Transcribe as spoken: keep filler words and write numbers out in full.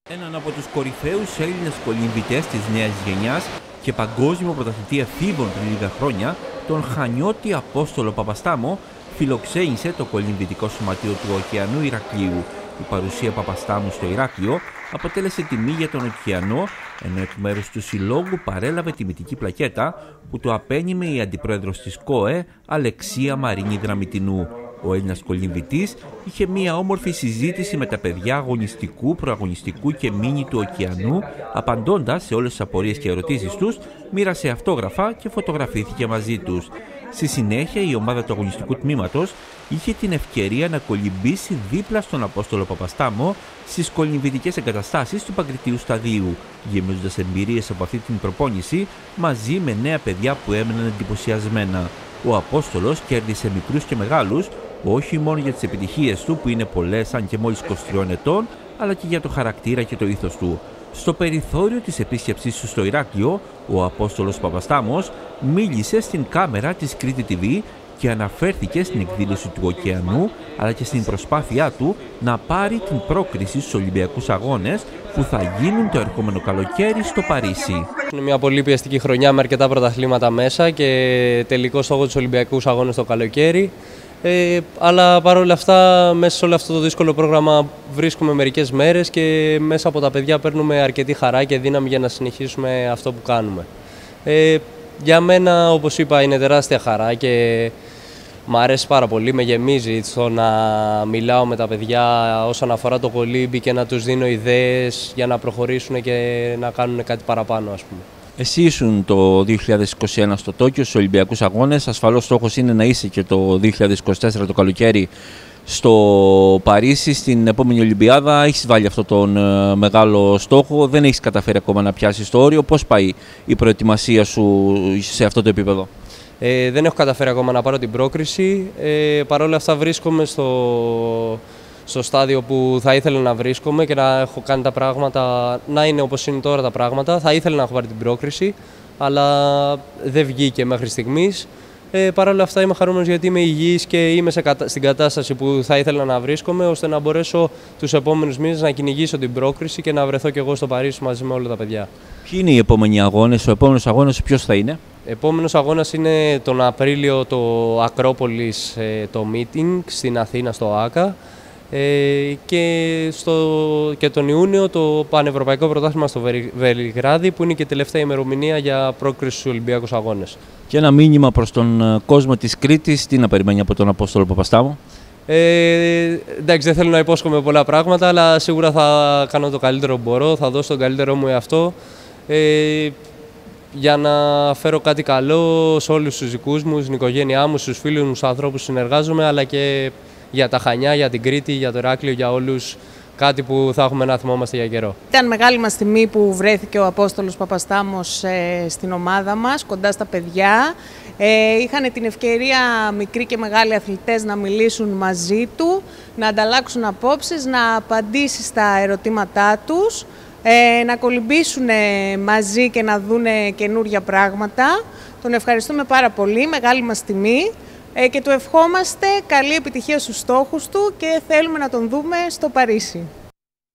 Έναν από τους κορυφαίους Έλληνες κολυμβητές της νέας γενιάς και παγκόσμιο πρωταθλητή εφήβων πριν λίγα χρόνια, τον Χανιώτη Απόστολο Παπαστάμο, φιλοξένησε το κολυμβητικό σωματείο του Ωκεανού Ηρακλείου. Η παρουσία Παπαστάμου στο Ηράκλειο αποτέλεσε τιμή για τον Ωκεανό, ενώ εκ μέρους του συλλόγου παρέλαβε τιμητική πλακέτα που του απένιμε η αντιπρόεδρος της ΚΟΕ, Αλεξία Μαρίνη Δραμητινού. Ο Έλληνας κολυμβητής είχε μία όμορφη συζήτηση με τα παιδιά αγωνιστικού, προαγωνιστικού και μίνι του Ωκεανού, απαντώντας σε όλες τις απορίες και ερωτήσεις τους, μοίρασε αυτόγραφα και φωτογραφήθηκε μαζί τους. Στη συνέχεια, η ομάδα του αγωνιστικού τμήματος είχε την ευκαιρία να κολυμπήσει δίπλα στον Απόστολο Παπαστάμο στις κολυμβητικές εγκαταστάσεις του Παγκριτίου Σταδίου, γεμίζοντας εμπειρίες από αυτή την προπόνηση μαζί με νέα παιδιά που έμεναν εντυπωσιασμένα. Ο Απόστολος κέρδισε μικρούς και μεγάλους, όχι μόνο για τις επιτυχίες του που είναι πολλές αν και μόλις είκοσι τριών ετών, αλλά και για το χαρακτήρα και το ήθος του. Στο περιθώριο της επίσκεψής του στο Ηράκλειο, ο Απόστολος Παπαστάμος μίλησε στην κάμερα της Κρήτη τι βι και αναφέρθηκε στην εκδήλωση του Ωκεανού, αλλά και στην προσπάθειά του να πάρει την πρόκριση στους Ολυμπιακούς Αγώνες που θα γίνουν το ερχόμενο καλοκαίρι στο Παρίσι. Είναι μια πολύ πιεστική χρονιά με αρκετά πρωταθλήματα μέσα και τελικό στόχο τους Ολυμπιακούς Αγώνες το καλοκαίρι. Ε, αλλά παρόλα αυτά, μέσα σε όλο αυτό το δύσκολο πρόγραμμα βρίσκουμε μερικές μέρες και μέσα από τα παιδιά παίρνουμε αρκετή χαρά και δύναμη για να συνεχίσουμε αυτό που κάνουμε. Ε, για μένα, όπως είπα, είναι τεράστια χαρά και μ' αρέσει πάρα πολύ, με γεμίζει το να μιλάω με τα παιδιά όσον αφορά το κολύμπι και να τους δίνω ιδέες για να προχωρήσουν και να κάνουν κάτι παραπάνω, ας πούμε. Εσύ ήσουν το δύο χιλιάδες είκοσι ένα στο Τόκιο, στους Ολυμπιακούς Αγώνες. Ασφαλώς στόχος είναι να είσαι και το δύο χιλιάδες είκοσι τέσσερα το καλοκαίρι στο Παρίσι, στην επόμενη Ολυμπιάδα. Έχεις βάλει αυτόν τον ε, μεγάλο στόχο, δεν έχεις καταφέρει ακόμα να πιάσεις το όριο. Πώς πάει η προετοιμασία σου σε αυτό το επίπεδο? Ε, δεν έχω καταφέρει ακόμα να πάρω την πρόκριση. Ε, Παρ' όλα αυτά βρίσκομαι στο, στο στάδιο που θα ήθελα να βρίσκομαι και να έχω κάνει τα πράγματα, να είναι όπως είναι τώρα τα πράγματα. Θα ήθελα να έχω πάρει την πρόκριση, αλλά δεν βγήκε μέχρι στιγμής. Ε, Παρ' όλα αυτά είμαι χαρούμενος γιατί είμαι υγιής και είμαι σε, στην κατάσταση που θα ήθελα να βρίσκομαι, ώστε να μπορέσω τους επόμενους μήνες να κυνηγήσω την πρόκριση και να βρεθώ κι εγώ στο Παρίσι μαζί με όλα τα παιδιά. Ποιοι είναι οι επόμενοι αγώνες, ο επόμενος αγώνας ποιος θα είναι? Επόμενος αγώνας είναι τον Απρίλιο το Ακρόπολης, το meeting στην Αθήνα στο ΆΚΑ και, στο, και τον Ιούνιο το Πανευρωπαϊκό Πρωτάθλημα στο Βελιγράδι, που είναι και τελευταία ημερομηνία για πρόκριση στους Ολυμπιακούς Αγώνες. Και ένα μήνυμα προς τον κόσμο της Κρήτης, τι να περιμένει από τον Απόστολο Παπαστάμο? Ε, εντάξει, δεν θέλω να υπόσχομαι πολλά πράγματα, αλλά σίγουρα θα κάνω το καλύτερο που μπορώ, θα δώσω τον καλύτερό μου εαυτό. Ε, για να φέρω κάτι καλό σε όλους τους δικούς μου, στην οικογένειά μου, στους φίλους μου, στους ανθρώπους που συνεργάζομαι, αλλά και για τα Χανιά, για την Κρήτη, για το Ηράκλειο, για όλους, κάτι που θα έχουμε να θυμόμαστε για καιρό. Ήταν μεγάλη μας τιμή που βρέθηκε ο Απόστολος Παπαστάμος ε, στην ομάδα μας, κοντά στα παιδιά. Ε, είχαν την ευκαιρία μικροί και μεγάλοι αθλητές να μιλήσουν μαζί του, να ανταλλάξουν απόψεις, να απαντήσει στα ερωτήματά τους, Ε, να κολυμπήσουν μαζί και να δούνε καινούργια πράγματα. Τον ευχαριστούμε πάρα πολύ, μεγάλη μας τιμή ε, και του ευχόμαστε καλή επιτυχία στους στόχους του και θέλουμε να τον δούμε στο Παρίσι.